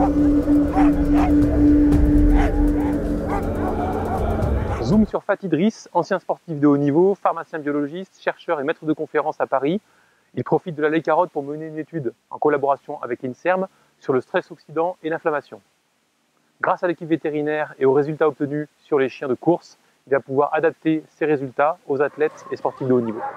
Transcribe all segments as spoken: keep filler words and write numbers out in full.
Zoom sur Fat Idriss, ancien sportif de haut niveau, pharmacien biologiste, chercheur et maître de conférences à Paris. Il profite de la lait carotte pour mener une étude en collaboration avec l'INSERM sur le stress oxydant et l'inflammation. Grâce à l'équipe vétérinaire et aux résultats obtenus sur les chiens de course, il va pouvoir adapter ses résultats aux athlètes et sportifs de haut niveau.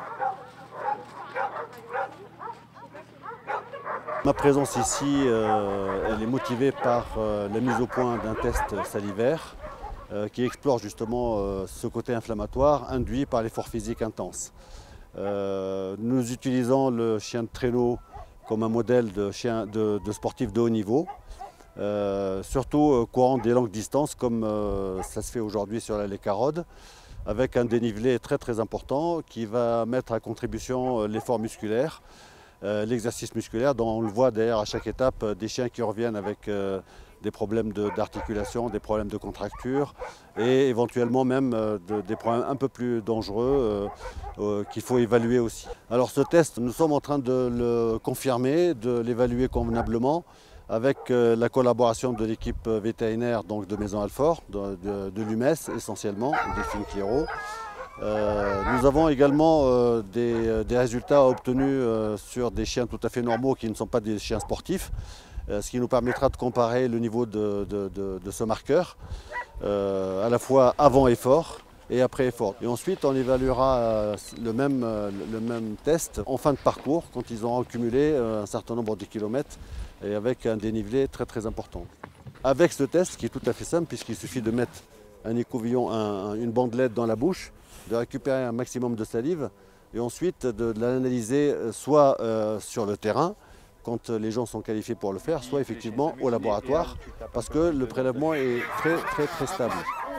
Ma présence ici, euh, elle est motivée par euh, la mise au point d'un test salivaire euh, qui explore justement euh, ce côté inflammatoire induit par l'effort physique intense. Euh, nous utilisons le chien de traîneau comme un modèle de, chien, de, de sportif de haut niveau, euh, surtout euh, courant des longues distances comme euh, ça se fait aujourd'hui sur la Lécarode, avec un dénivelé très très important qui va mettre à contribution euh, l'effort musculaire. Euh, l'exercice musculaire dont on le voit d'ailleurs à chaque étape euh, des chiens qui reviennent avec euh, des problèmes d'articulation, de, des problèmes de contracture et éventuellement même euh, de, des problèmes un peu plus dangereux euh, euh, qu'il faut évaluer aussi. Alors ce test, nous sommes en train de le confirmer, de l'évaluer convenablement avec euh, la collaboration de l'équipe vétérinaire donc de Maison Alfort, de, de, de l'U M E S essentiellement, Delphine Clairaut. Euh, nous avons également euh, des, des résultats obtenus euh, sur des chiens tout à fait normaux qui ne sont pas des chiens sportifs, euh, ce qui nous permettra de comparer le niveau de, de, de, de ce marqueur, euh, à la fois avant effort et après effort. Et ensuite, on évaluera euh, le, même, euh, le même test en fin de parcours, quand ils auront accumulé euh, un certain nombre de kilomètres et avec un dénivelé très très important. Avec ce test, qui est tout à fait simple, puisqu'il suffit de mettre un écouvillon, un, une bandelette dans la bouche, de récupérer un maximum de salive et ensuite de, de l'analyser soit euh, sur le terrain, quand les gens sont qualifiés pour le faire, soit effectivement au laboratoire, parce que le prélèvement est très très très stable.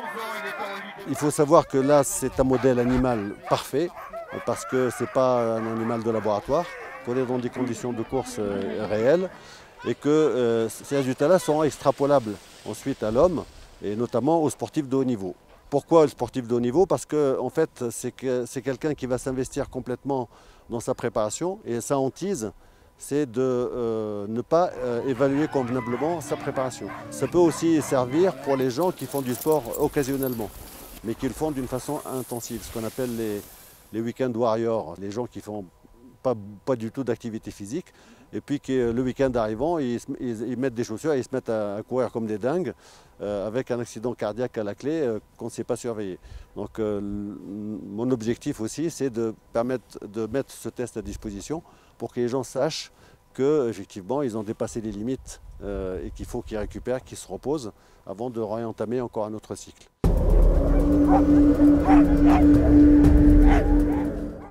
Il faut savoir que là c'est un modèle animal parfait, parce que ce n'est pas un animal de laboratoire, qu'on est dans des conditions de course euh, réelles, et que euh, ces résultats-là seront extrapolables ensuite à l'homme, et notamment aux sportifs de haut niveau. Pourquoi le sportif de haut niveau? Parce que en fait, c'est que, c'est quelqu'un qui va s'investir complètement dans sa préparation et sa hantise, c'est de euh, ne pas euh, évaluer convenablement sa préparation. Ça peut aussi servir pour les gens qui font du sport occasionnellement, mais qui le font d'une façon intensive, ce qu'on appelle les, les week-end warriors, les gens qui font pas, pas du tout d'activité physique, et puis qui, le week-end arrivant, ils, ils, ils mettent des chaussures et ils se mettent à, à courir comme des dingues, euh, avec un accident cardiaque à la clé euh, qu'on ne sait pas surveiller. Donc euh, mon objectif aussi, c'est de permettre de mettre ce test à disposition pour que les gens sachent qu'effectivement, ils ont dépassé les limites euh, et qu'il faut qu'ils récupèrent, qu'ils se reposent avant de réentamer encore un autre cycle.